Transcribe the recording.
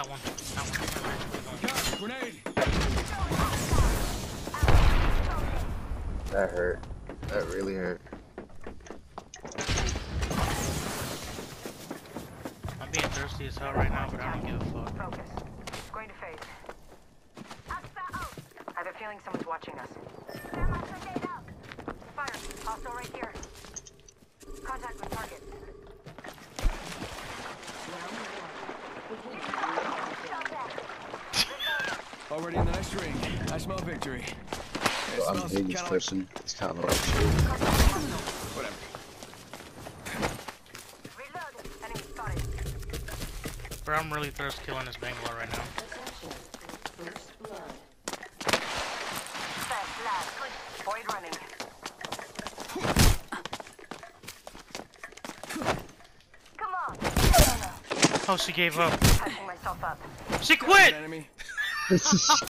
that one. Grenade. That hurt. That really hurt. I'm being thirsty as hell right now, but I don't give a fuck. Focus. Going to phase. I have a feeling someone's watching us. Fire. Hostile right here. Contact with target. Already in the next ring. I smell victory. Well, I'm hitting this person. It's kind of like whatever. Reload. Enemy spotted. Bro, I'm really thirst killing this Bangalore right now. Fast lad. Void running. Come on. Oh, she gave up. Patching myself up. She quit! Enemy.